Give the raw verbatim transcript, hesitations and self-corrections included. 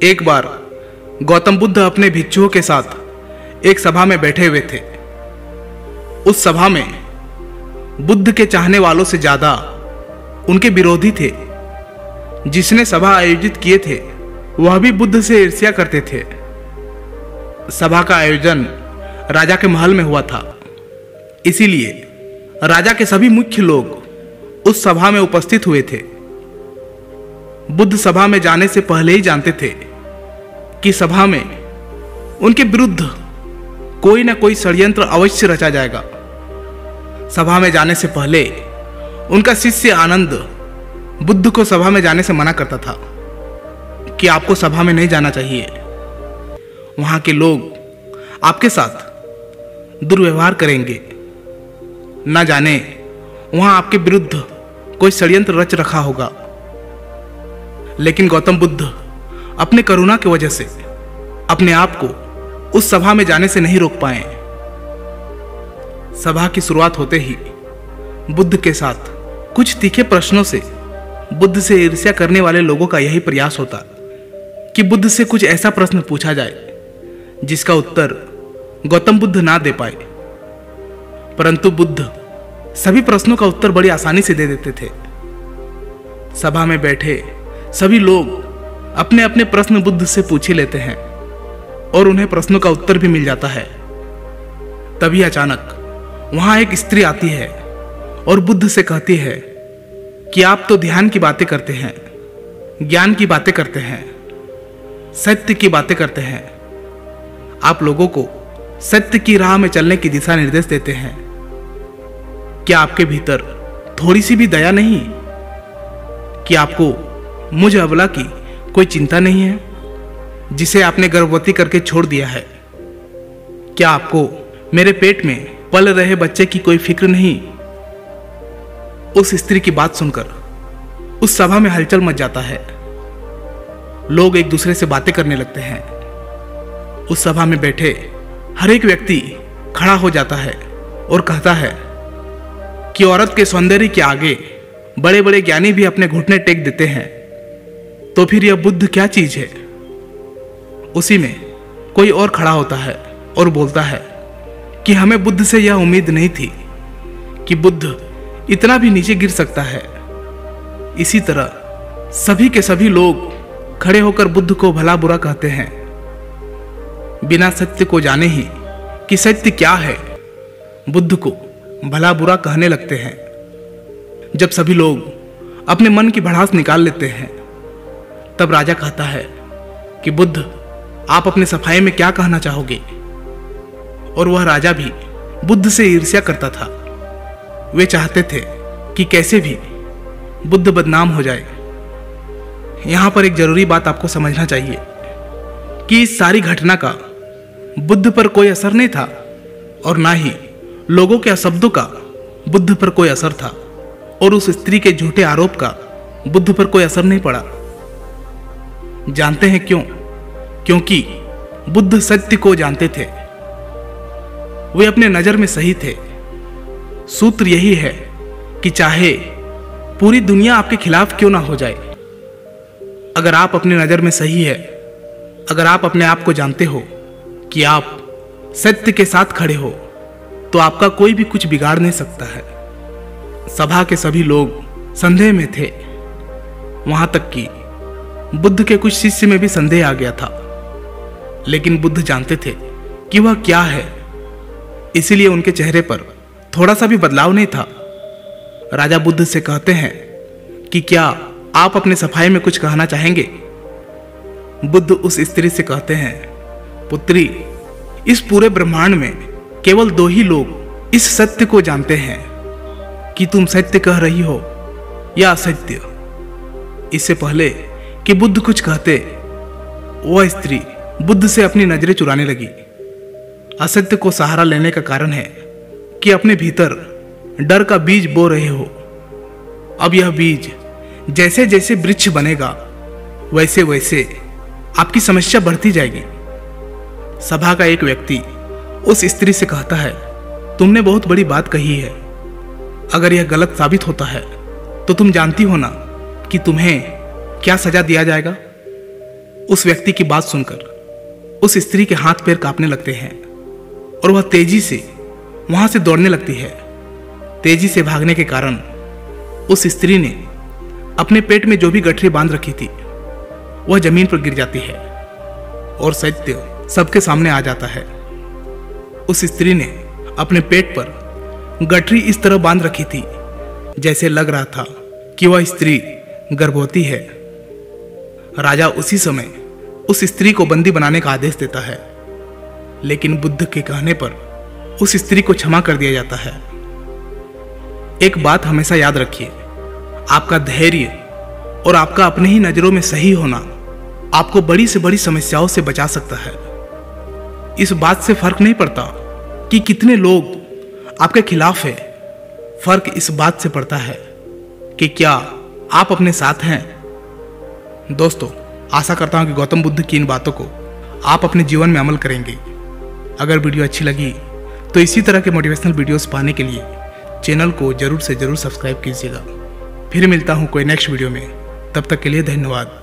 एक बार गौतम बुद्ध अपने भिक्षुओं के साथ एक सभा में बैठे हुए थे। उस सभा में बुद्ध के चाहने वालों से ज्यादा उनके विरोधी थे। जिसने सभा आयोजित किए थे वह भी बुद्ध से ईर्ष्या करते थे। सभा का आयोजन राजा के महल में हुआ था, इसीलिए राजा के सभी मुख्य लोग उस सभा में उपस्थित हुए थे। बुद्ध सभा में जाने से पहले ही जानते थे कि सभा में उनके विरुद्ध कोई ना कोई षड्यंत्र अवश्य रचा जाएगा। सभा में जाने से पहले उनका शिष्य आनंद बुद्ध को सभा में जाने से मना करता था कि आपको सभा में नहीं जाना चाहिए, वहां के लोग आपके साथ दुर्व्यवहार करेंगे, ना जाने वहां आपके विरुद्ध कोई षड्यंत्र रच रखा होगा। लेकिन गौतम बुद्ध अपने करुणा की वजह से अपने आप को उस सभा में जाने से नहीं रोक पाए। सभा की शुरुआत होते ही बुद्ध के साथ कुछ तीखे प्रश्नों से बुद्ध से ईर्ष्या करने वाले लोगों का यही प्रयास होता कि बुद्ध से कुछ ऐसा प्रश्न पूछा जाए जिसका उत्तर गौतम बुद्ध ना दे पाए। परंतु बुद्ध सभी प्रश्नों का उत्तर बड़ी आसानी से दे देते थे। सभा में बैठे सभी लोग अपने अपने प्रश्न बुद्ध से पूछ ही लेते हैं और उन्हें प्रश्नों का उत्तर भी मिल जाता है। तभी अचानक वहां एक स्त्री आती है और बुद्ध से कहती है कि आप तो ध्यान की बातें करते हैं, ज्ञान की बातें करते हैं, सत्य की बातें करते हैं, आप लोगों को सत्य की राह में चलने की दिशा निर्देश देते हैं। क्या आपके भीतर थोड़ी सी भी दया नहीं? कि आपको मुझ अबला की कोई चिंता नहीं है जिसे आपने गर्भवती करके छोड़ दिया है? क्या आपको मेरे पेट में पल रहे बच्चे की कोई फिक्र नहीं? उस स्त्री की बात सुनकर उस सभा में हलचल मच जाता है। लोग एक दूसरे से बातें करने लगते हैं। उस सभा में बैठे हर एक व्यक्ति खड़ा हो जाता है और कहता है कि औरत के सौंदर्य के आगे बड़े बड़े ज्ञानी भी अपने घुटने टेक देते हैं, तो फिर यह बुद्ध क्या चीज है? उसी में कोई और खड़ा होता है और बोलता है कि हमें बुद्ध से यह उम्मीद नहीं थी कि बुद्ध इतना भी नीचे गिर सकता है। इसी तरह सभी के सभी लोग खड़े होकर बुद्ध को भला बुरा कहते हैं, बिना सत्य को जाने ही कि सत्य क्या है बुद्ध को भला बुरा कहने लगते हैं। जब सभी लोग अपने मन की भड़ास निकाल लेते हैं तब राजा कहता है कि बुद्ध आप अपने सफाई में क्या कहना चाहोगे? और वह राजा भी बुद्ध से ईर्ष्या करता था। वे चाहते थे कि कैसे भी बुद्ध बदनाम हो जाए। यहां पर एक जरूरी बात आपको समझना चाहिए कि इस सारी घटना का बुद्ध पर कोई असर नहीं था और ना ही लोगों के अशब्दों का बुद्ध पर कोई असर था, और उस स्त्री के झूठे आरोप का बुद्ध पर कोई असर नहीं पड़ा। जानते हैं क्यों? क्योंकि बुद्ध सत्य को जानते थे। वे अपने नजर में सही थे। सूत्र यही है कि चाहे पूरी दुनिया आपके खिलाफ क्यों ना हो जाए, अगर आप अपनी नजर में सही है, अगर आप अपने आप को जानते हो कि आप सत्य के साथ खड़े हो, तो आपका कोई भी कुछ बिगाड़ नहीं सकता है। सभा के सभी लोग संदेह में थे। वहां तक कि बुद्ध के कुछ शिष्य में भी संदेह आ गया था। लेकिन बुद्ध जानते थे कि वह क्या है, इसीलिए उनके चेहरे पर थोड़ा सा भी बदलाव नहीं था। राजा बुद्ध से कहते हैं कि क्या आप अपने सफाई में कुछ कहना चाहेंगे? बुद्ध उस स्त्री से कहते हैं, पुत्री, इस पूरे ब्रह्मांड में केवल दो ही लोग इस सत्य को जानते हैं कि तुम सत्य कह रही हो या असत्य। इससे पहले कि बुद्ध कुछ कहते, वह स्त्री बुद्ध से अपनी नजरें चुराने लगी। असत्य को सहारा लेने का कारण है कि अपने भीतर डर का बीज बो रहे हो। अब यह बीज जैसे जैसे वृक्ष बनेगा वैसे वैसे आपकी समस्या बढ़ती जाएगी। सभा का एक व्यक्ति उस स्त्री से कहता है, तुमने बहुत बड़ी बात कही है। अगर यह गलत साबित होता है तो तुम जानती हो ना कि तुम्हें क्या सजा दिया जाएगा। उस व्यक्ति की बात सुनकर उस स्त्री के हाथ पैर कांपने लगते हैं और वह तेजी से वहां से दौड़ने लगती है। तेजी से भागने के कारण उस स्त्री ने अपने पेट में जो भी गठरी बांध रखी थी वह जमीन पर गिर जाती है और सत्य सबके सामने आ जाता है। उस स्त्री ने अपने पेट पर गठरी इस तरह बांध रखी थी जैसे लग रहा था कि वह स्त्री गर्भवती है। राजा उसी समय उस स्त्री को बंदी बनाने का आदेश देता है, लेकिन बुद्ध के कहने पर उस स्त्री को क्षमा कर दिया जाता है। एक बात हमेशा याद रखिए, आपका धैर्य और आपका अपने ही नजरों में सही होना आपको बड़ी से बड़ी समस्याओं से बचा सकता है। इस बात से फर्क नहीं पड़ता कि कितने लोग आपके खिलाफ है, फर्क इस बात से पड़ता है कि क्या आप अपने साथ हैं। दोस्तों, आशा करता हूं कि गौतम बुद्ध की इन बातों को आप अपने जीवन में अमल करेंगे। अगर वीडियो अच्छी लगी तो इसी तरह के मोटिवेशनल वीडियोस पाने के लिए चैनल को जरूर से जरूर सब्सक्राइब कीजिएगा। फिर मिलता हूं कोई नेक्स्ट वीडियो में, तब तक के लिए धन्यवाद।